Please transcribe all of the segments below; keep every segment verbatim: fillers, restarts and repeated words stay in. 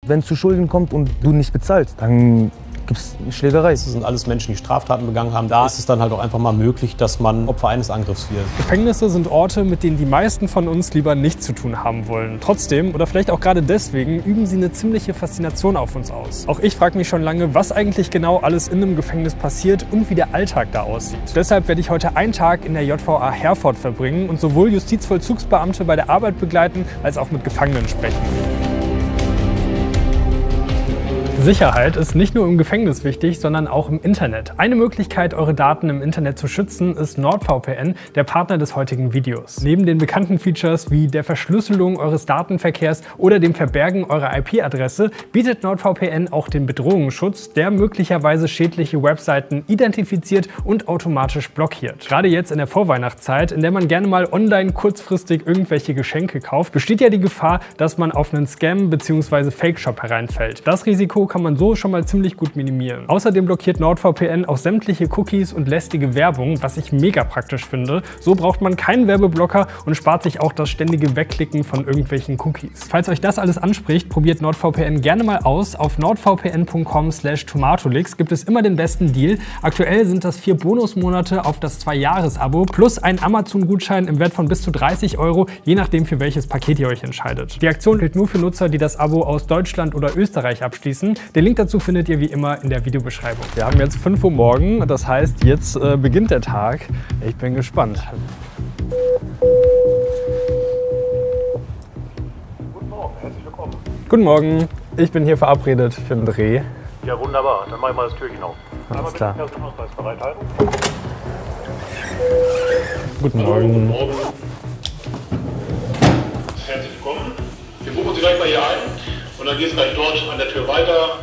Wenn es zu Schulden kommt und du nicht bezahlst, dann gibt es eine Schlägerei. Das sind alles Menschen, die Straftaten begangen haben. Da ist es dann halt auch einfach mal möglich, dass man Opfer eines Angriffs wird. Gefängnisse sind Orte, mit denen die meisten von uns lieber nichts zu tun haben wollen. Trotzdem, oder vielleicht auch gerade deswegen, üben sie eine ziemliche Faszination auf uns aus. Auch ich frage mich schon lange, was eigentlich genau alles in einem Gefängnis passiert und wie der Alltag da aussieht. Deshalb werde ich heute einen Tag in der J V A Herford verbringen und sowohl Justizvollzugsbeamte bei der Arbeit begleiten, als auch mit Gefangenen sprechen. Sicherheit ist nicht nur im Gefängnis wichtig, sondern auch im Internet. Eine Möglichkeit, eure Daten im Internet zu schützen, ist NordVPN, der Partner des heutigen Videos. Neben den bekannten Features wie der Verschlüsselung eures Datenverkehrs oder dem Verbergen eurer I P-Adresse bietet NordVPN auch den Bedrohungsschutz, der möglicherweise schädliche Webseiten identifiziert und automatisch blockiert. Gerade jetzt in der Vorweihnachtszeit, in der man gerne mal online kurzfristig irgendwelche Geschenke kauft, besteht ja die Gefahr, dass man auf einen Scam bzw. Fake-Shop hereinfällt. Das Risiko kann man so schon mal ziemlich gut minimieren. Außerdem blockiert NordVPN auch sämtliche Cookies und lästige Werbung, was ich mega praktisch finde. So braucht man keinen Werbeblocker und spart sich auch das ständige Wegklicken von irgendwelchen Cookies. Falls euch das alles anspricht, probiert NordVPN gerne mal aus. Auf nordvpn punkt com slash tomatolix gibt es immer den besten Deal. Aktuell sind das vier Bonusmonate auf das zwei-Jahres-Abo plus ein Amazon-Gutschein im Wert von bis zu dreißig Euro, je nachdem für welches Paket ihr euch entscheidet. Die Aktion gilt nur für Nutzer, die das Abo aus Deutschland oder Österreich abschließen. Den Link dazu findet ihr wie immer in der Videobeschreibung. Wir haben jetzt fünf Uhr morgen, das heißt, jetzt äh, beginnt der Tag. Ich bin gespannt. Guten Morgen, herzlich willkommen. Guten Morgen, ich bin hier verabredet für einen Dreh. Ja, wunderbar. Dann mache ich mal das Türchen auf. Alles klar. Einmal bitte den Personalausweis bereithalten. Guten Hallo, Morgen. guten Morgen. Herzlich willkommen. Wir buchen Sie gleich mal hier ein und dann geht es gleich dort an der Tür weiter.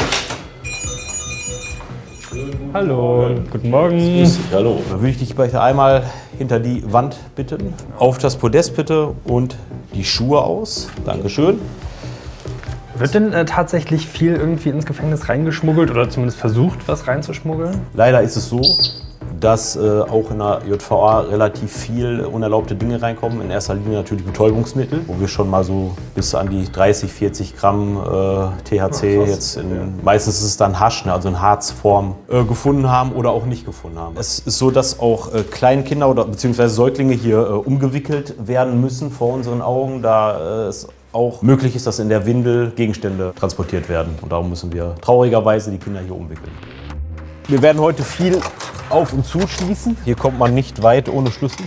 Hallo, guten Morgen. Hallo. Dann würde ich dich bitte einmal hinter die Wand bitten, auf das Podest bitte und die Schuhe aus. Dankeschön. Wird denn äh, tatsächlich viel irgendwie ins Gefängnis reingeschmuggelt oder zumindest versucht, was reinzuschmuggeln? Leider ist es so, dass äh, auch in der J V A relativ viel unerlaubte Dinge reinkommen. In erster Linie natürlich Betäubungsmittel, wo wir schon mal so bis an die dreißig, vierzig Gramm äh, T H C, Ach, jetzt in, meistens ist es dann Hasch, ne, also in Harzform, äh, gefunden haben oder auch nicht gefunden haben. Es ist so, dass auch äh, Kleinkinder oder beziehungsweise Säuglinge hier äh, umgewickelt werden müssen vor unseren Augen, da äh, es auch möglich ist, dass in der Windel Gegenstände transportiert werden. Und darum müssen wir traurigerweise die Kinder hier umwickeln. Wir werden heute viel auf- und zuschließen. Hier kommt man nicht weit ohne Schlüssel.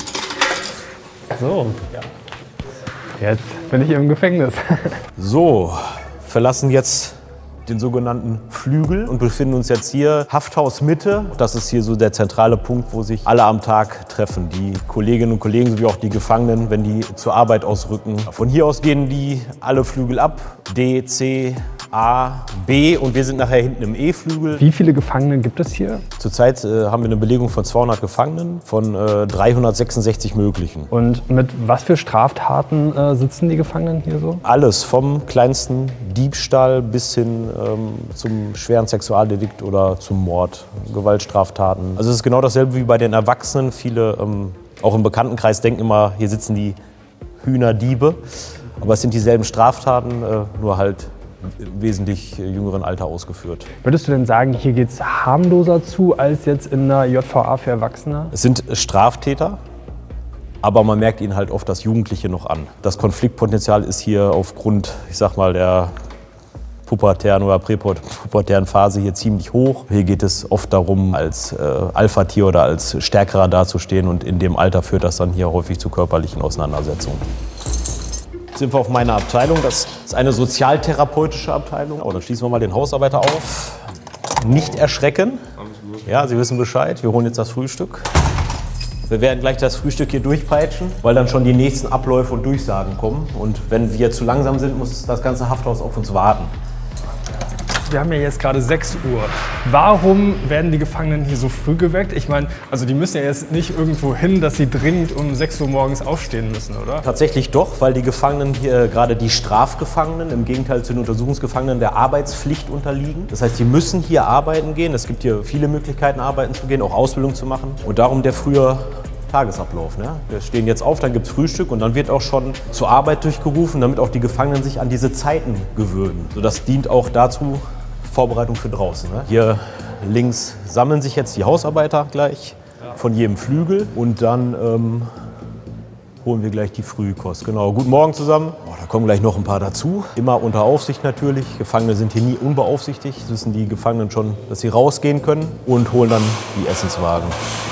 So, jetzt bin ich im Gefängnis. So, verlassen jetzt den sogenannten Flügel und befinden uns jetzt hier Hafthaus Mitte. Das ist hier so der zentrale Punkt, wo sich alle am Tag treffen. Die Kolleginnen und Kollegen sowie auch die Gefangenen, wenn die zur Arbeit ausrücken. Von hier aus gehen die alle Flügel ab. D, C, A, B und wir sind nachher hinten im E-Flügel. Wie viele Gefangene gibt es hier? Zurzeit äh, haben wir eine Belegung von zweihundert Gefangenen, von äh, dreihundertsechsundsechzig möglichen. Und mit was für Straftaten äh, sitzen die Gefangenen hier so? Alles, vom kleinsten Diebstahl bis hin ähm, zum schweren Sexualdelikt oder zum Mord, Gewaltstraftaten. Also es ist genau dasselbe wie bei den Erwachsenen. Viele, ähm, auch im Bekanntenkreis, denken immer, hier sitzen die Hühnerdiebe. Aber es sind dieselben Straftaten, äh, nur halt im wesentlich jüngeren Alter ausgeführt. Würdest du denn sagen, hier geht es harmloser zu als jetzt in einer J V A für Erwachsene? Es sind Straftäter, aber man merkt ihnen halt oft das Jugendliche noch an. Das Konfliktpotenzial ist hier aufgrund, ich sag mal, der pubertären oder präpubertären Phase hier ziemlich hoch. Hier geht es oft darum, als äh, Alpha-Tier oder als Stärkerer dazustehen und in dem Alter führt das dann hier häufig zu körperlichen Auseinandersetzungen. Jetzt sind wir auf meiner Abteilung. Das ist eine sozialtherapeutische Abteilung. Oh, dann schließen wir mal den Hausarbeiter auf. Nicht erschrecken. Ja, Sie wissen Bescheid. Wir holen jetzt das Frühstück. Wir werden gleich das Frühstück hier durchpeitschen, weil dann schon die nächsten Abläufe und Durchsagen kommen. Und wenn wir zu langsam sind, muss das ganze Hafthaus auf uns warten. Wir haben ja jetzt gerade sechs Uhr. Warum werden die Gefangenen hier so früh geweckt? Ich meine, also die müssen ja jetzt nicht irgendwo hin, dass sie dringend um sechs Uhr morgens aufstehen müssen, oder? Tatsächlich doch, weil die Gefangenen hier, gerade die Strafgefangenen, im Gegenteil zu den Untersuchungsgefangenen, der Arbeitspflicht unterliegen. Das heißt, die müssen hier arbeiten gehen. Es gibt hier viele Möglichkeiten, arbeiten zu gehen, auch Ausbildung zu machen. Und darum der frühe Tagesablauf. Ne? Wir stehen jetzt auf, dann gibt es Frühstück und dann wird auch schon zur Arbeit durchgerufen, damit auch die Gefangenen sich an diese Zeiten gewöhnen. So, das dient auch dazu, Vorbereitung für draußen. Ne? Hier links sammeln sich jetzt die Hausarbeiter gleich von jedem Flügel und dann ähm, holen wir gleich die Frühkost. Genau, guten Morgen zusammen. Oh, da kommen gleich noch ein paar dazu. Immer unter Aufsicht natürlich. Gefangene sind hier nie unbeaufsichtigt. Das wissen die Gefangenen schon, dass sie rausgehen können und holen dann die Essenswagen.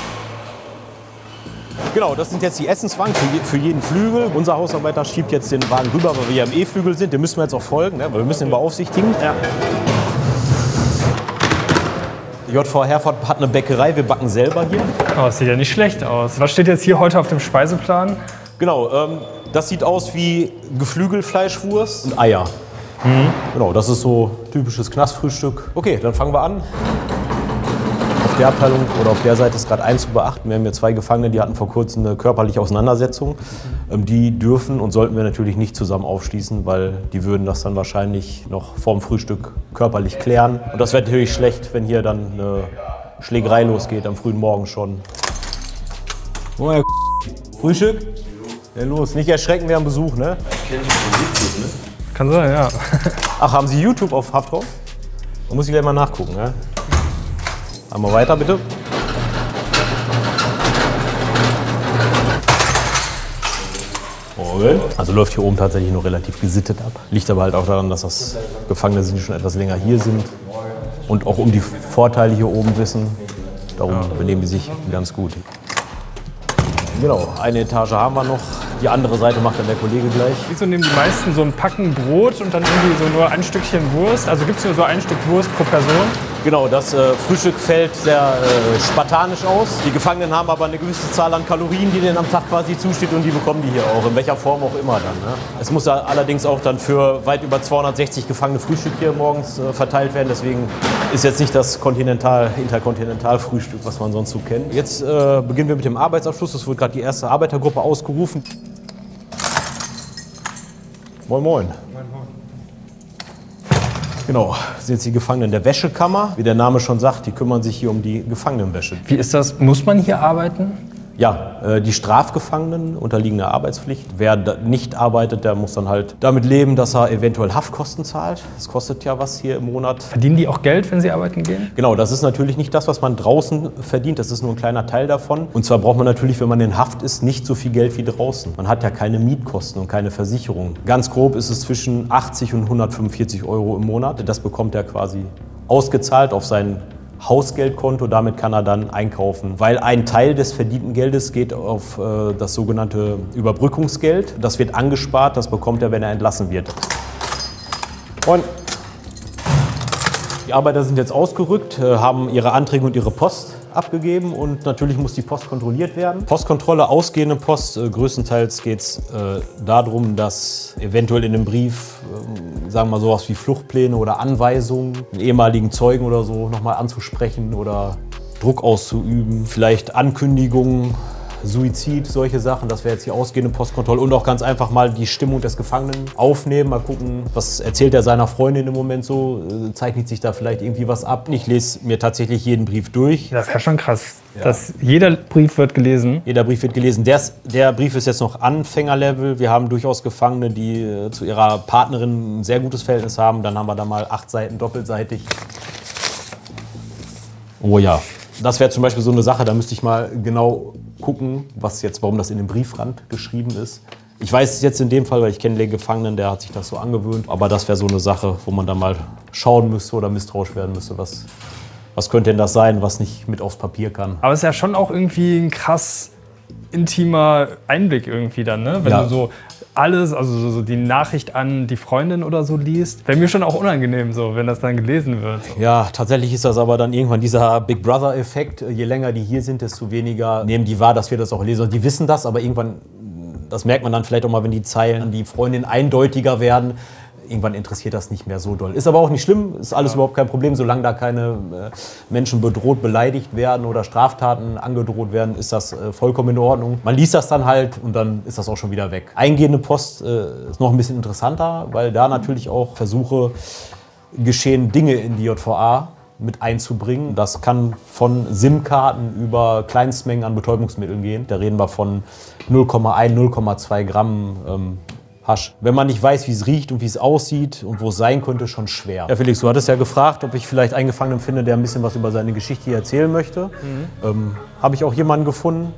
Genau, das sind jetzt die Essenswagen für, je, für jeden Flügel. Unser Hausarbeiter schiebt jetzt den Wagen rüber, weil wir ja im E-Flügel sind. Den müssen wir jetzt auch folgen, ne? Weil wir müssen ihn beaufsichtigen. Ja. J V Herford hat eine Bäckerei, wir backen selber hier. Oh, das sieht ja nicht schlecht aus. Was steht jetzt hier heute auf dem Speiseplan? Genau, ähm, das sieht aus wie Geflügelfleischwurst und Eier. Mhm. Genau, das ist so typisches Knastfrühstück. Okay, dann fangen wir an. Auf der Abteilung oder auf der Seite ist gerade eins zu beachten. Wir haben hier zwei Gefangene, die hatten vor kurzem eine körperliche Auseinandersetzung. Ähm, die dürfen und sollten wir natürlich nicht zusammen aufschließen, weil die würden das dann wahrscheinlich noch vorm Frühstück körperlich klären. Und das wäre natürlich schlecht, wenn hier dann eine Schlägerei losgeht am frühen Morgen schon. Oh, Herr Frühstück? Ja, los, nicht erschrecken, wir haben Besuch, ne? Kennen Sie von YouTube, ne? Kann sein, ja. Ach, haben Sie YouTube auf Haft drauf? Da muss ich gleich mal nachgucken, ne? Einmal weiter, bitte. Morgen. Also läuft hier oben tatsächlich nur relativ gesittet ab. Liegt aber halt auch daran, dass das Gefangene sind, die schon etwas länger hier sind und auch um die Vorteile hier oben wissen. Darum benehmen die sich ganz gut. Genau, eine Etage haben wir noch. Die andere Seite macht dann der Kollege gleich. Wieso nehmen die meisten so ein Packen Brot und dann irgendwie so nur ein Stückchen Wurst? Also gibt es nur so ein Stück Wurst pro Person? Genau, das äh, Frühstück fällt sehr äh, spartanisch aus. Die Gefangenen haben aber eine gewisse Zahl an Kalorien, die denen am Tag quasi zusteht und die bekommen die hier auch, in welcher Form auch immer dann. Ne? Es muss ja allerdings auch dann für weit über zweihundertsechzig Gefangene Frühstück hier morgens äh, verteilt werden. Deswegen ist jetzt nicht das Kontinental, Interkontinentalfrühstück, was man sonst so kennt. Jetzt äh, beginnen wir mit dem Arbeitsabschluss. Es wird gerade die erste Arbeitergruppe ausgerufen. Moin, moin. Genau, das sind jetzt die Gefangenen der Wäschekammer. Wie der Name schon sagt, die kümmern sich hier um die Gefangenenwäsche. Wie ist das? Muss man hier arbeiten? Ja, äh, die Strafgefangenen unterliegen der Arbeitspflicht. Wer da nicht arbeitet, der muss dann halt damit leben, dass er eventuell Haftkosten zahlt. Das kostet ja was hier im Monat. Verdienen die auch Geld, wenn sie arbeiten gehen? Genau, das ist natürlich nicht das, was man draußen verdient. Das ist nur ein kleiner Teil davon. Und zwar braucht man natürlich, wenn man in Haft ist, nicht so viel Geld wie draußen. Man hat ja keine Mietkosten und keine Versicherung. Ganz grob ist es zwischen achtzig und hundertfünfundvierzig Euro im Monat. Das bekommt er quasi ausgezahlt auf sein Hausgeldkonto, damit kann er dann einkaufen, weil ein Teil des verdienten Geldes geht auf äh, das sogenannte Überbrückungsgeld. Das wird angespart, das bekommt er, wenn er entlassen wird. Und die Arbeiter sind jetzt ausgerückt, äh, haben ihre Anträge und ihre Post abgegeben und natürlich muss die Post kontrolliert werden. Postkontrolle, ausgehende Post, äh, größtenteils geht es äh, darum, dass eventuell in dem Brief, äh, sagen wir mal sowas wie Fluchtpläne oder Anweisungen, einen ehemaligen Zeugen oder so nochmal anzusprechen oder Druck auszuüben, vielleicht Ankündigungen, Suizid, solche Sachen, das wäre jetzt die ausgehende Postkontrolle und auch ganz einfach mal die Stimmung des Gefangenen aufnehmen, mal gucken, was erzählt er seiner Freundin im Moment so, zeichnet sich da vielleicht irgendwie was ab. Ich lese mir tatsächlich jeden Brief durch. Das wäre schon krass, ja. Dass jeder Brief wird gelesen. Jeder Brief wird gelesen. Der, der Brief ist jetzt noch Anfängerlevel. Wir haben durchaus Gefangene, die äh, zu ihrer Partnerin ein sehr gutes Verhältnis haben. Dann haben wir da mal acht Seiten doppelseitig. Oh ja. Das wäre zum Beispiel so eine Sache, da müsste ich mal genau gucken, was jetzt, warum das in dem Briefrand geschrieben ist. Ich weiß es jetzt in dem Fall, weil ich kenne den Gefangenen, der hat sich das so angewöhnt. Aber das wäre so eine Sache, wo man dann mal schauen müsste oder misstrauisch werden müsste, was, was könnte denn das sein, was nicht mit aufs Papier kann. Aber es ist ja schon auch irgendwie ein krass intimer Einblick irgendwie dann, ne? Wenn ja. du so alles, also so die Nachricht an die Freundin oder so liest. Wäre mir schon auch unangenehm so, wenn das dann gelesen wird. Ja, tatsächlich ist das aber dann irgendwann dieser Big Brother-Effekt. Je länger die hier sind, desto weniger nehmen die wahr, dass wir das auch lesen. Die wissen das, aber irgendwann, das merkt man dann vielleicht auch mal, wenn die Zeilen an die Freundin eindeutiger werden. Irgendwann interessiert das nicht mehr so doll. Ist aber auch nicht schlimm, ist alles ja. überhaupt kein Problem. Solange da keine äh, Menschen bedroht, beleidigt werden oder Straftaten angedroht werden, ist das äh, vollkommen in Ordnung. Man liest das dann halt und dann ist das auch schon wieder weg. Eingehende Post äh, ist noch ein bisschen interessanter, weil da natürlich auch Versuche geschehen, Dinge in die J V A mit einzubringen. Das kann von SIM-Karten über Kleinstmengen an Betäubungsmitteln gehen. Da reden wir von null Komma eins, null Komma zwei Gramm ähm, Hasch. Wenn man nicht weiß, wie es riecht und wie es aussieht und wo es sein könnte, schon schwer. Ja, Felix, du hattest ja gefragt, ob ich vielleicht einen Gefangenen finde, der ein bisschen was über seine Geschichte hier erzählen möchte. Mhm. Ähm, Habe ich auch jemanden gefunden.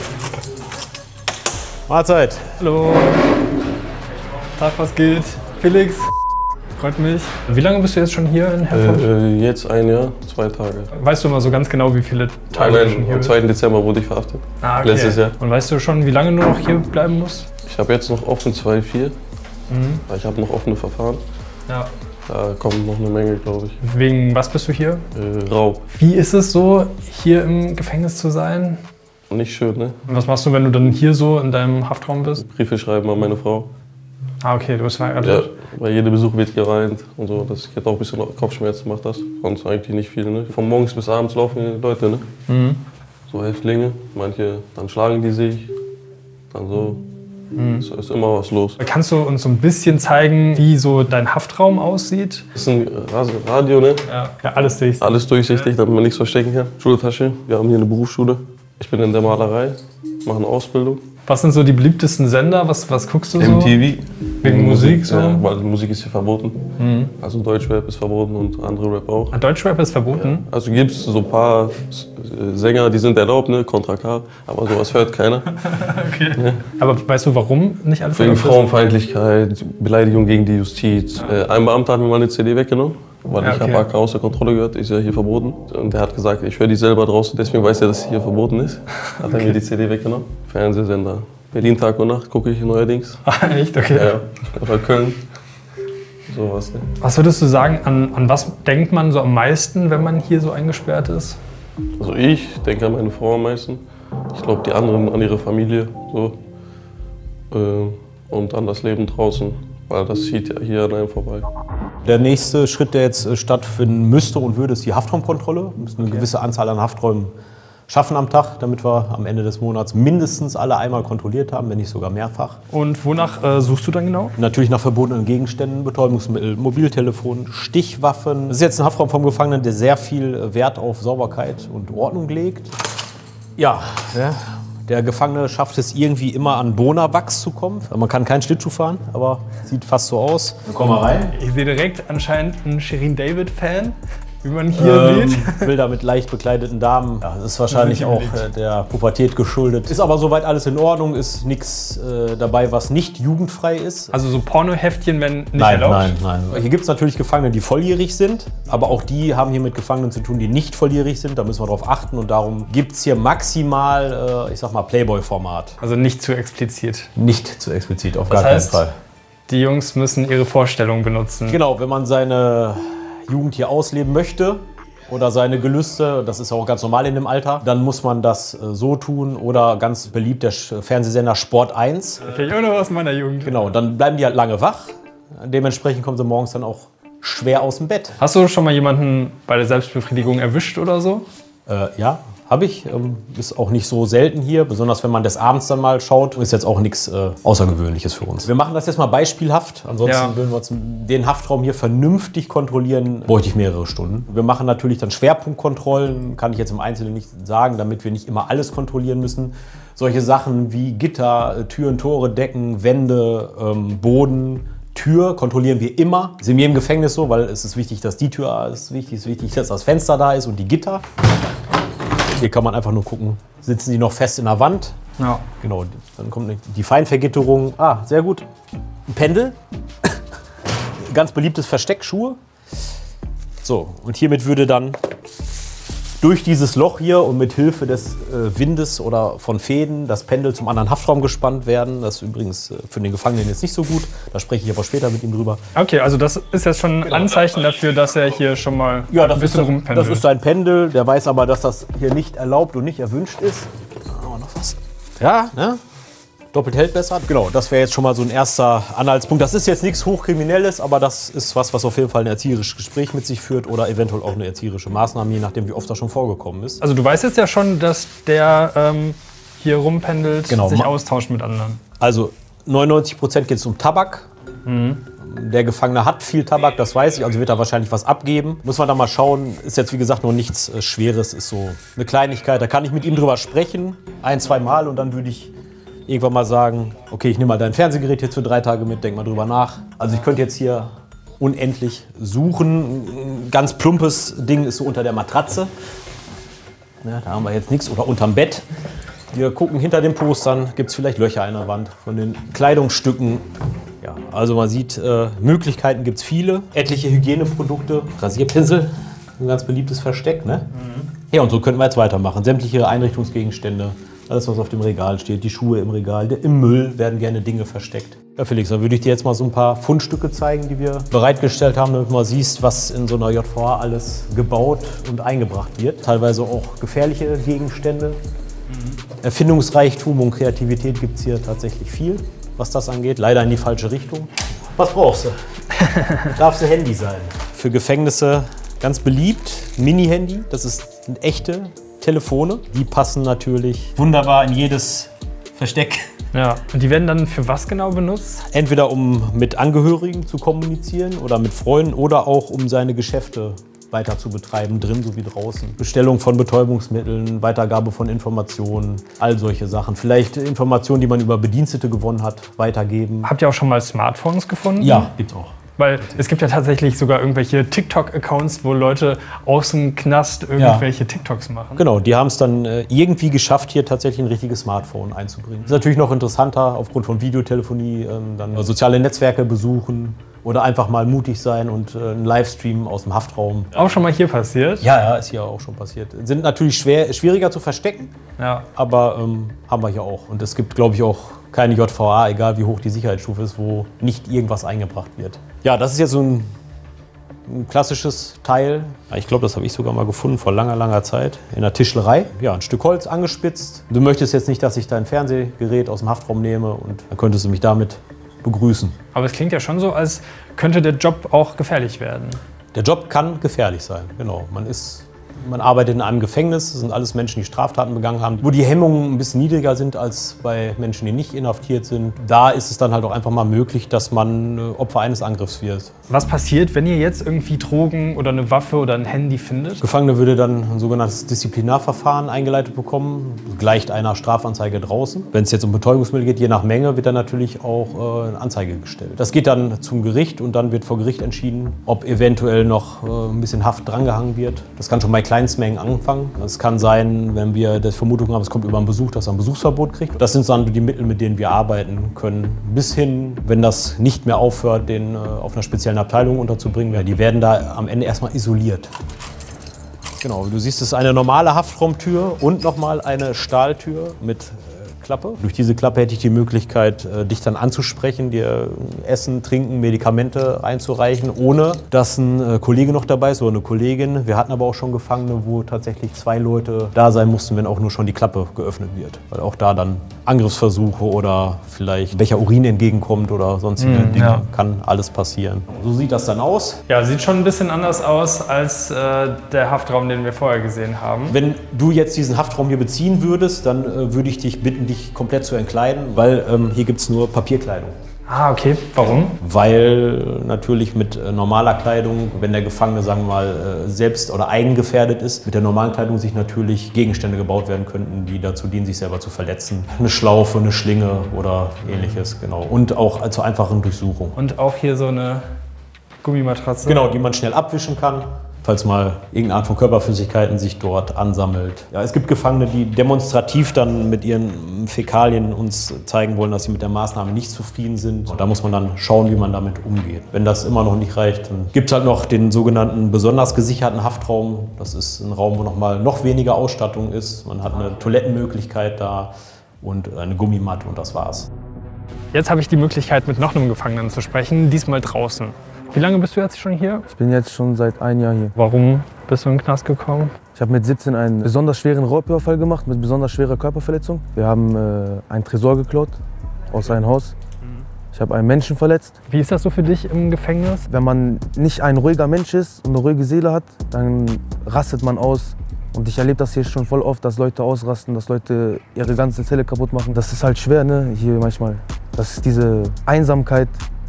Mahlzeit. Hallo. Tag, was geht? Felix. Freut mich. Wie lange bist du jetzt schon hier in Herford? Äh, jetzt ein Jahr, zwei Tage. Weißt du mal so ganz genau, wie viele Tage du schon hier bist? Am zweiten Dezember wurde ich verhaftet. Ah, okay. Letztes Jahr. Und weißt du schon, wie lange du noch hier bleiben musst? Ich habe jetzt noch offen zwei Komma vier. Mhm. Ich habe noch offene Verfahren. Ja. Da kommt noch eine Menge, glaube ich. Wegen was bist du hier? Äh, Raub. Wie ist es so, hier im Gefängnis zu sein? Nicht schön, ne? Und was machst du, wenn du dann hier so in deinem Haftraum bist? Briefe schreiben an meine Frau. Ah, okay, du bist verheiratet. Ja, bei jedem Besuch wird geweint und so. Das geht auch ein bisschen Kopfschmerzen, macht das. Sonst eigentlich nicht viel, ne? Von morgens bis abends laufen die Leute, ne? Mhm. So Häftlinge. Manche, dann schlagen die sich. Dann so. Mhm. Es ist immer was los. Kannst du uns so ein bisschen zeigen, wie so dein Haftraum aussieht? Das ist ein Radio, ne? Ja, ja, alles durchsichtig. Alles durchsichtig, damit man nichts verstecken kann. Schultasche. Wir haben hier eine Berufsschule. Ich bin in der Malerei, mache eine Ausbildung. Was sind so die beliebtesten Sender? Was, was guckst du so? M T V. Wegen Musik so? Ja, weil Musik ist hier verboten. Mhm. Also Deutschrap ist verboten und andere Rap auch. Ah, Deutschrap ist verboten? Ja. Also gibt es so ein paar Sänger, die sind erlaubt, ne? Contra K, aber sowas hört keiner. Okay. Ja. Aber weißt du, warum nicht alles Wegen erlaubt ist? Frauenfeindlichkeit, Beleidigung gegen die Justiz. Ja. Ein Beamter hat mir mal eine C D weggenommen, weil ja, okay. ich habe A K außer Kontrolle gehört, ist ja hier verboten. Und der hat gesagt, ich höre die selber draußen, deswegen weiß er, dass sie hier verboten ist. Hat okay. er mir die C D weggenommen. Fernsehsender. Berlin Tag und Nacht gucke ich neuerdings. Ah, echt? Okay. Ja, oder Köln. Sowas, ne? Was würdest du sagen, an, an was denkt man so am meisten, wenn man hier so eingesperrt ist? Also ich denke an meine Frau am meisten. Ich glaube, die anderen an ihre Familie. So. Und an das Leben draußen, weil das zieht ja hier an einem vorbei. Der nächste Schritt, der jetzt stattfinden müsste und würde, ist die Haftraumkontrolle. Wir müssen eine okay. gewisse Anzahl an Hafträumen schaffen am Tag, damit wir am Ende des Monats mindestens alle einmal kontrolliert haben, wenn nicht sogar mehrfach. Und wonach äh, suchst du dann genau? Natürlich nach verbotenen Gegenständen, Betäubungsmittel, Mobiltelefon, Stichwaffen. Das ist jetzt ein Haftraum vom Gefangenen, der sehr viel Wert auf Sauberkeit und Ordnung legt. Ja, ja. Der Gefangene schafft es irgendwie immer an Bonawachs zu kommen. Man kann keinen Schlittschuh fahren, aber sieht fast so aus. Komm mal rein. Ich sehe direkt anscheinend einen Shirin David-Fan. Wie man hier ähm, sieht. Bilder mit leicht bekleideten Damen. Ja, das ist wahrscheinlich auch äh, der Pubertät geschuldet. Ist aber soweit alles in Ordnung, ist nichts äh, dabei, was nicht jugendfrei ist. Also so Pornoheftchen, wenn nicht nein, erlaubt? Nein, nein, nein. Hier gibt es natürlich Gefangene, die volljährig sind, aber auch die haben hier mit Gefangenen zu tun, die nicht volljährig sind. Da müssen wir darauf achten und darum gibt es hier maximal, äh, ich sag mal, Playboy-Format. Also nicht zu explizit? Nicht zu explizit, auf das gar heißt, keinen Fall. Die Jungs müssen ihre Vorstellung benutzen? Genau, wenn man seine Jugend hier ausleben möchte oder seine Gelüste, das ist auch ganz normal in dem Alter, dann muss man das äh, so tun oder ganz beliebt der Fernsehsender Sport eins. Okay, auch noch aus meiner Jugend. Genau, dann bleiben die halt lange wach. Dementsprechend kommen sie morgens dann auch schwer aus dem Bett. Hast du schon mal jemanden bei der Selbstbefriedigung erwischt oder so? Äh, ja. Habe ich. Ähm, ist auch nicht so selten hier, besonders wenn man des Abends dann mal schaut. Ist jetzt auch nichts äh, Außergewöhnliches für uns. Wir machen das jetzt mal beispielhaft. Ansonsten ja. würden wir uns den Haftraum hier vernünftig kontrollieren, bräuchte ich mehrere Stunden. Wir machen natürlich dann Schwerpunktkontrollen, kann ich jetzt im Einzelnen nicht sagen, damit wir nicht immer alles kontrollieren müssen. Solche Sachen wie Gitter, Türen, Tore, Decken, Wände, ähm, Boden, Tür kontrollieren wir immer. Das ist in jedem Gefängnis so, weil es ist wichtig, dass die Tür da ist, wichtig ist wichtig, dass das Fenster da ist und die Gitter. Hier kann man einfach nur gucken, sitzen die noch fest in der Wand? Ja. Genau, dann kommt die Feinvergitterung. Ah, sehr gut. Ein Pendel. Ganz beliebtes Versteck, Schuhe. So, und hiermit würde dann durch dieses Loch hier und mit Hilfe des äh, Windes oder von Fäden das Pendel zum anderen Haftraum gespannt werden. Das ist übrigens äh, für den Gefangenen jetzt nicht so gut. Da spreche ich aber später mit ihm drüber. Okay, also das ist jetzt schon ein Anzeichen dafür, dass er hier schon mal ja, das ein bisschen ist, rumpendelt. Das ist sein Pendel. Der weiß aber, dass das hier nicht erlaubt und nicht erwünscht ist. Oh, noch was. Ja, ne? Doppelt hält besser. Genau, das wäre jetzt schon mal so ein erster Anhaltspunkt. Das ist jetzt nichts Hochkriminelles, aber das ist was, was auf jeden Fall ein erzieherisches Gespräch mit sich führt oder eventuell auch eine erzieherische Maßnahme, je nachdem, wie oft das schon vorgekommen ist. Also du weißt jetzt ja schon, dass der ähm, hier rumpendelt, genau. sich austauscht mit anderen. Also neunundneunzig Prozent geht es um Tabak, Mhm. Der Gefangene hat viel Tabak, das weiß ich, also wird er wahrscheinlich was abgeben. Muss man da mal schauen, ist jetzt wie gesagt noch nichts äh, Schweres, ist so eine Kleinigkeit. Da kann ich mit ihm drüber sprechen, ein, zwei Mal, und dann würde ich irgendwann mal sagen, okay, ich nehme mal dein Fernsehgerät jetzt für drei Tage mit, denk mal drüber nach. Also ich könnte jetzt hier unendlich suchen. Ein ganz plumpes Ding ist so unter der Matratze. Ja, da haben wir jetzt nichts. Oder unterm Bett. Wir gucken hinter den Postern, gibt es vielleicht Löcher in der Wand von den Kleidungsstücken. Ja, also man sieht, äh, Möglichkeiten gibt es viele. Etliche Hygieneprodukte, Rasierpinsel, ein ganz beliebtes Versteck. Ne? Mhm. Ja, und so könnten wir jetzt weitermachen. Sämtliche Einrichtungsgegenstände, alles was auf dem Regal steht, die Schuhe im Regal, im Müll werden gerne Dinge versteckt. Ja, Felix, dann würde ich dir jetzt mal so ein paar Fundstücke zeigen, die wir bereitgestellt haben, damit du mal siehst, was in so einer J V A alles gebaut und eingebracht wird. Teilweise auch gefährliche Gegenstände. Mhm. Erfindungsreichtum und Kreativität gibt es hier tatsächlich viel, was das angeht. Leider in die falsche Richtung. Was brauchst du? Darf es Handy sein? Für Gefängnisse ganz beliebt, Mini-Handy. Das ist ein echte Telefone. Die passen natürlich wunderbar in jedes Versteck. Ja, und die werden dann für was genau benutzt? Entweder um mit Angehörigen zu kommunizieren oder mit Freunden oder auch um seine Geschäfte weiter zu betreiben, drin sowie draußen. Bestellung von Betäubungsmitteln, Weitergabe von Informationen, all solche Sachen. Vielleicht Informationen, die man über Bedienstete gewonnen hat, weitergeben. Habt ihr auch schon mal Smartphones gefunden? Ja, gibt's auch. Weil es gibt ja tatsächlich sogar irgendwelche TikTok-Accounts, wo Leute aus dem Knast irgendwelche ja. TikToks machen. Genau, die haben es dann äh, irgendwie geschafft, hier tatsächlich ein richtiges Smartphone einzubringen. Das ist natürlich noch interessanter, aufgrund von Videotelefonie, äh, dann soziale Netzwerke besuchen oder einfach mal mutig sein und äh, einen Livestream aus dem Haftraum. Auch schon mal hier passiert? Ja, ja, ist hier auch schon passiert. Sind natürlich schwer, schwieriger zu verstecken, ja. aber ähm, haben wir hier auch. Und es gibt, glaube ich, auch keine J V A, egal wie hoch die Sicherheitsstufe ist, wo nicht irgendwas eingebracht wird. Ja, das ist jetzt so ein, ein klassisches Teil. Ich glaube, das habe ich sogar mal gefunden vor langer, langer Zeit in der Tischlerei. Ja, ein Stück Holz angespitzt. Du möchtest jetzt nicht, dass ich dein Fernsehgerät aus dem Haftraum nehme und dann könntest du mich damit begrüßen. Aber es klingt ja schon so, als könnte der Job auch gefährlich werden. Der Job kann gefährlich sein, genau. Man ist Man arbeitet in einem Gefängnis, das sind alles Menschen, die Straftaten begangen haben, wo die Hemmungen ein bisschen niedriger sind als bei Menschen, die nicht inhaftiert sind. Da ist es dann halt auch einfach mal möglich, dass man Opfer eines Angriffs wird. Was passiert, wenn ihr jetzt irgendwie Drogen oder eine Waffe oder ein Handy findet? Gefangene würde dann ein sogenanntes Disziplinarverfahren eingeleitet bekommen, gleicht einer Strafanzeige draußen. Wenn es jetzt um Betäubungsmittel geht, je nach Menge, wird dann natürlich auch äh, eine Anzeige gestellt. Das geht dann zum Gericht und dann wird vor Gericht entschieden, ob eventuell noch äh, ein bisschen Haft drangehangen wird. Das kann schon bei Kleinstmengen anfangen. Es kann sein, wenn wir die Vermutung haben, es kommt über einen Besuch, dass er ein Besuchsverbot kriegt. Das sind dann die Mittel, mit denen wir arbeiten können. Bis hin, wenn das nicht mehr aufhört, den äh, auf einer speziellen Abteilung unterzubringen. Ja, die werden da am Ende erstmal isoliert. Genau, wie du siehst, es ist eine normale Haftraumtür und nochmal eine Stahltür mit Klappe. Durch diese Klappe hätte ich die Möglichkeit, dich dann anzusprechen, dir Essen, Trinken, Medikamente einzureichen, ohne dass ein Kollege noch dabei ist oder eine Kollegin. Wir hatten aber auch schon Gefangene, wo tatsächlich zwei Leute da sein mussten, wenn auch nur schon die Klappe geöffnet wird. Weil auch da dann Angriffsversuche oder vielleicht welcher Urin entgegenkommt oder sonstige mm, Dinge, ja. kann alles passieren. So sieht das dann aus. Ja, sieht schon ein bisschen anders aus als äh, der Haftraum, den wir vorher gesehen haben. Wenn du jetzt diesen Haftraum hier beziehen würdest, dann äh, würde ich dich bitten, dich komplett zu entkleiden, weil ähm, hier gibt es nur Papierkleidung. Ah, okay. Warum? Weil natürlich mit äh, normaler Kleidung, wenn der Gefangene, sagen wir mal, äh, selbst oder eigengefährdet ist, mit der normalen Kleidung sich natürlich Gegenstände gebaut werden könnten, die dazu dienen, sich selber zu verletzen. Eine Schlaufe, eine Schlinge oder ähnliches, genau. Und auch zur einfachen Durchsuchung. Und auch hier so eine Gummimatratze? Genau, die man schnell abwischen kann, falls mal irgendeine Art von Körperflüssigkeiten sich dort ansammelt. Ja, es gibt Gefangene, die demonstrativ dann mit ihren Fäkalien uns zeigen wollen, dass sie mit der Maßnahme nicht zufrieden sind. Und da muss man dann schauen, wie man damit umgeht. Wenn das immer noch nicht reicht, dann gibt es halt noch den sogenannten besonders gesicherten Haftraum. Das ist ein Raum, wo noch mal noch weniger Ausstattung ist. Man hat eine Toilettenmöglichkeit da und eine Gummimatte und das war's. Jetzt habe ich die Möglichkeit, mit noch einem Gefangenen zu sprechen, diesmal draußen. Wie lange bist du jetzt schon hier? Ich bin jetzt schon seit einem Jahr hier. Warum bist du in den Knast gekommen? Ich habe mit siebzehn einen besonders schweren Raubüberfall gemacht mit besonders schwerer Körperverletzung. Wir haben äh, einen Tresor geklaut aus einem Haus. Ich habe einen Menschen verletzt. Wie ist das so für dich im Gefängnis? Wenn man nicht ein ruhiger Mensch ist und eine ruhige Seele hat, dann rastet man aus. Und ich erlebe das hier schon voll oft, dass Leute ausrasten, dass Leute ihre ganze Zelle kaputt machen. Das ist halt schwer, ne, hier manchmal. Das ist diese Einsamkeit,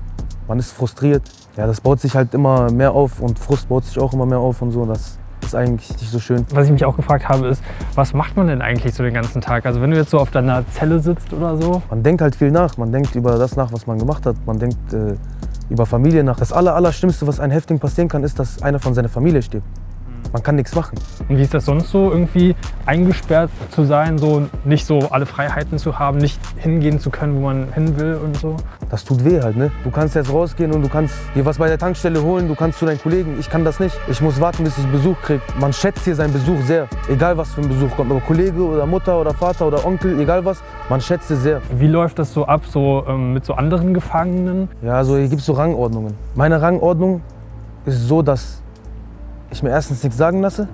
man ist frustriert. Ja, das baut sich halt immer mehr auf und Frust baut sich auch immer mehr auf und so. Das ist eigentlich nicht so schön. Was ich mich auch gefragt habe, ist, was macht man denn eigentlich so den ganzen Tag? Also wenn du jetzt so auf deiner Zelle sitzt oder so? Man denkt halt viel nach. Man denkt über das nach, was man gemacht hat. Man denkt äh, über Familie nach. Das Aller, Allerschlimmste, was einem Häftling passieren kann, ist, dass einer von seiner Familie stirbt. Man kann nichts machen. Und wie ist das sonst so, irgendwie eingesperrt zu sein, so nicht so alle Freiheiten zu haben, nicht hingehen zu können, wo man hin will und so? Das tut weh halt, ne? Du kannst jetzt rausgehen und du kannst dir was bei der Tankstelle holen, du kannst zu deinen Kollegen. Ich kann das nicht. Ich muss warten, bis ich Besuch kriege. Man schätzt hier seinen Besuch sehr. Egal, was für ein Besuch kommt. Ob Kollege oder Mutter oder Vater oder Onkel, egal was. Man schätzt es sehr. Wie läuft das so ab, so ähm, mit so anderen Gefangenen? Ja, also hier gibt es so Rangordnungen. Meine Rangordnung ist so, dass ich mir erstens nichts sagen lasse.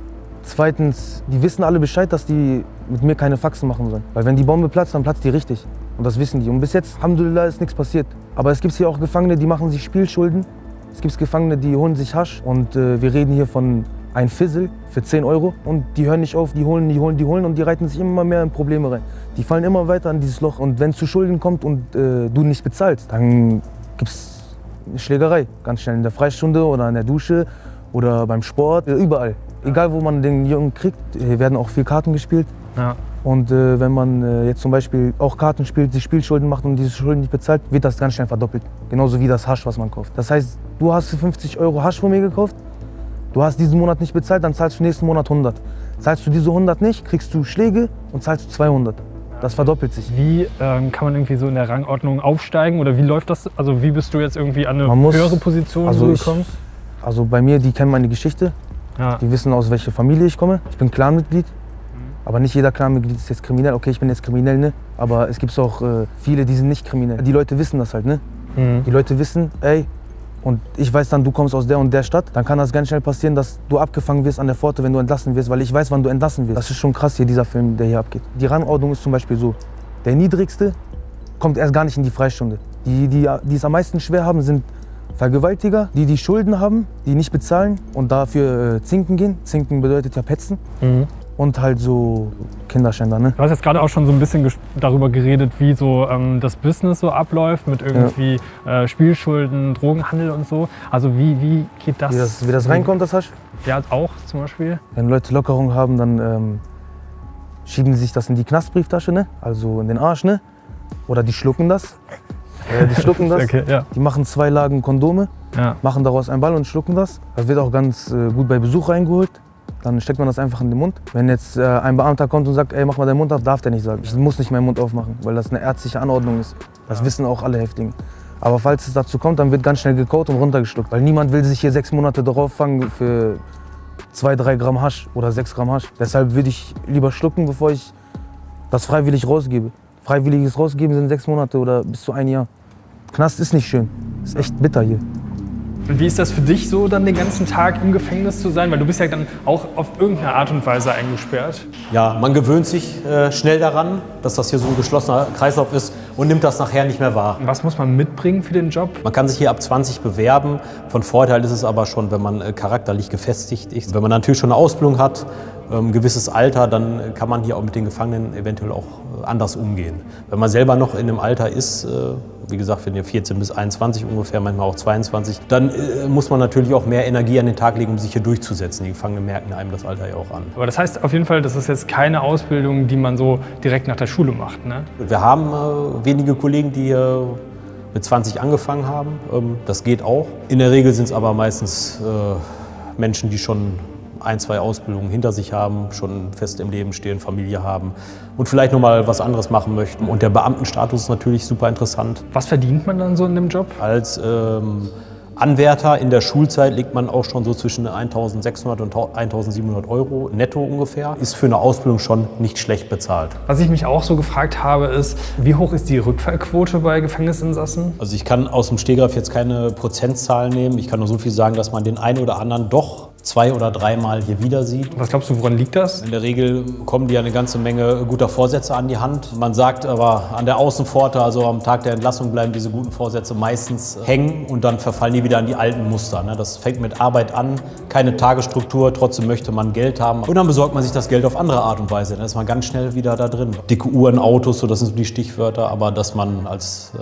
Zweitens, die wissen alle Bescheid, dass die mit mir keine Faxen machen sollen. Weil wenn die Bombe platzt, dann platzt die richtig. Und das wissen die. Und bis jetzt, alhamdulillah, ist nichts passiert. Aber es gibt hier auch Gefangene, die machen sich Spielschulden. Es gibt Gefangene, die holen sich Hasch. Und äh, wir reden hier von ein Fissel für zehn Euro. Und die hören nicht auf, die holen, die holen, die holen. Und die reiten sich immer mehr in Probleme rein. Die fallen immer weiter in dieses Loch. Und wenn es zu Schulden kommt und äh, du nicht bezahlst, dann gibt es eine Schlägerei. Ganz schnell in der Freistunde oder in der Dusche. Oder beim Sport, überall. Egal, wo man den Jungen kriegt, hier werden auch viel Karten gespielt. Ja. Und äh, wenn man äh, jetzt zum Beispiel auch Karten spielt, sich Spielschulden macht und diese Schulden nicht bezahlt, wird das ganz schnell verdoppelt. Genauso wie das Hasch, was man kauft. Das heißt, du hast fünfzig Euro Hasch von mir gekauft, du hast diesen Monat nicht bezahlt, dann zahlst du nächsten Monat hundert. Zahlst du diese hundert nicht, kriegst du Schläge und zahlst du zweihundert. Das verdoppelt sich. Wie ähm, kann man irgendwie so in der Rangordnung aufsteigen oder wie läuft das? Also wie bist du jetzt irgendwie an eine man muss, höhere Position also gekommen? Ich, Also bei mir, die kennen meine Geschichte, ja. Die wissen, aus welcher Familie ich komme. Ich bin Clanmitglied, mhm. aber nicht jeder Clanmitglied ist jetzt kriminell. Okay, ich bin jetzt kriminell, ne? Aber es gibt auch äh, viele, die sind nicht kriminell. Die Leute wissen das halt, ne? Mhm. Die Leute wissen, ey, und ich weiß dann, du kommst aus der und der Stadt, dann kann das ganz schnell passieren, dass du abgefangen wirst an der Pforte, wenn du entlassen wirst, weil ich weiß, wann du entlassen wirst. Das ist schon krass hier, dieser Film, der hier abgeht. Die Rangordnung ist zum Beispiel so, der Niedrigste kommt erst gar nicht in die Freistunde. Die, die, die es am meisten schwer haben, sind Vergewaltiger, die die Schulden haben, die nicht bezahlen und dafür äh, zinken gehen. Zinken bedeutet ja petzen. Mhm. Und halt so Kinderschänder, ne? Du hast jetzt gerade auch schon so ein bisschen darüber geredet, wie so ähm, das Business so abläuft mit irgendwie ja. äh, Spielschulden, Drogenhandel und so. Also wie, wie geht das? Wie das, wie das reinkommt, das Hasch? Ja, auch zum Beispiel. Wenn Leute Lockerung haben, dann ähm, schieben sie sich das in die Knastbrieftasche, ne? Also in den Arsch, ne? Oder die schlucken das. Äh, die schlucken das, okay, ja. Die machen zwei Lagen Kondome, ja. machen daraus einen Ball und schlucken das. Das wird auch ganz äh, gut bei Besuch reingeholt. Dann steckt man das einfach in den Mund. Wenn jetzt äh, ein Beamter kommt und sagt, ey, mach mal deinen Mund auf, darf der nicht sagen. Ich muss nicht meinen Mund aufmachen, weil das eine ärztliche Anordnung ist. Das ja. wissen auch alle Häftlinge. Aber falls es dazu kommt, dann wird ganz schnell gekaut und runtergeschluckt. Weil niemand will sich hier sechs Monate darauf fangen für zwei, drei Gramm Hasch oder sechs Gramm Hasch. Deshalb würde ich lieber schlucken, bevor ich das freiwillig rausgebe. Freiwilliges Rausgeben sind sechs Monate oder bis zu ein Jahr. Knast ist nicht schön. Ist echt bitter hier. Und wie ist das für dich so, dann den ganzen Tag im Gefängnis zu sein? Weil du bist ja dann auch auf irgendeine Art und Weise eingesperrt. Ja, man gewöhnt sich äh, schnell daran, dass das hier so ein geschlossener Kreislauf ist und nimmt das nachher nicht mehr wahr. Was muss man mitbringen für den Job? Man kann sich hier ab zwanzig bewerben. Von Vorteil ist es aber schon, wenn man äh, charakterlich gefestigt ist. Wenn man natürlich schon eine Ausbildung hat, ein gewisses Alter, dann kann man hier auch mit den Gefangenen eventuell auch anders umgehen. Wenn man selber noch in einem Alter ist, wie gesagt, wenn ihr vierzehn bis einundzwanzig ungefähr, manchmal auch zweiundzwanzig, dann muss man natürlich auch mehr Energie an den Tag legen, um sich hier durchzusetzen. Die Gefangenen merken einem das Alter ja auch an. Aber das heißt auf jeden Fall, das ist jetzt keine Ausbildung, die man so direkt nach der Schule macht, ne? Wir haben äh, wenige Kollegen, die äh, mit zwanzig angefangen haben. Ähm, das geht auch. In der Regel sind es aber meistens äh, Menschen, die schon ein, zwei Ausbildungen hinter sich haben, schon fest im Leben stehen, Familie haben und vielleicht noch mal was anderes machen möchten. Und der Beamtenstatus ist natürlich super interessant. Was verdient man dann so in dem Job? Als ähm, Anwärter in der Schulzeit liegt man auch schon so zwischen eintausendsechshundert und eintausendsiebenhundert Euro netto ungefähr. Ist für eine Ausbildung schon nicht schlecht bezahlt. Was ich mich auch so gefragt habe, ist, wie hoch ist die Rückfallquote bei Gefängnisinsassen? Also ich kann aus dem Stegreif jetzt keine Prozentzahlen nehmen. Ich kann nur so viel sagen, dass man den einen oder anderen doch zwei oder dreimal hier wieder sieht. Was glaubst du, woran liegt das? In der Regel kommen die eine ganze Menge guter Vorsätze an die Hand. Man sagt aber an der Außenpforte, also am Tag der Entlassung bleiben diese guten Vorsätze meistens hängen und dann verfallen die wieder an die alten Muster. Das fängt mit Arbeit an, keine Tagesstruktur, trotzdem möchte man Geld haben. Und dann besorgt man sich das Geld auf andere Art und Weise. Dann ist man ganz schnell wieder da drin. Dicke Uhren, Autos, so das sind so die Stichwörter, aber dass man als äh,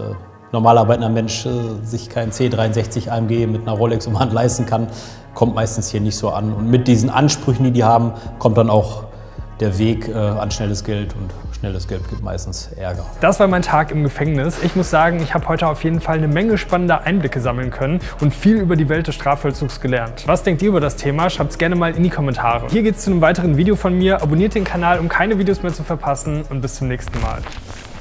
normal arbeitender Mensch äh, sich kein C dreiundsechzig A M G mit einer Rolex um die Hand leisten kann, kommt meistens hier nicht so an. Und mit diesen Ansprüchen, die die haben, kommt dann auch der Weg äh, an schnelles Geld, und schnelles Geld gibt meistens Ärger. Das war mein Tag im Gefängnis. Ich muss sagen, ich habe heute auf jeden Fall eine Menge spannender Einblicke sammeln können und viel über die Welt des Strafvollzugs gelernt. Was denkt ihr über das Thema? Schreibt es gerne mal in die Kommentare. Hier geht es zu einem weiteren Video von mir. Abonniert den Kanal, um keine Videos mehr zu verpassen, und bis zum nächsten Mal.